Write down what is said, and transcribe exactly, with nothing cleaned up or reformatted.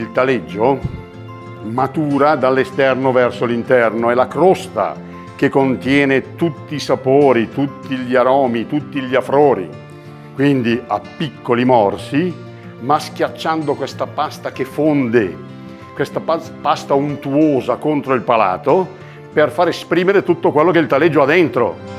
Il taleggio matura dall'esterno verso l'interno, è la crosta che contiene tutti i sapori, tutti gli aromi, tutti gli afrori. Quindi a piccoli morsi, ma schiacciando questa pasta che fonde, questa pasta untuosa contro il palato, per far esprimere tutto quello che il taleggio ha dentro.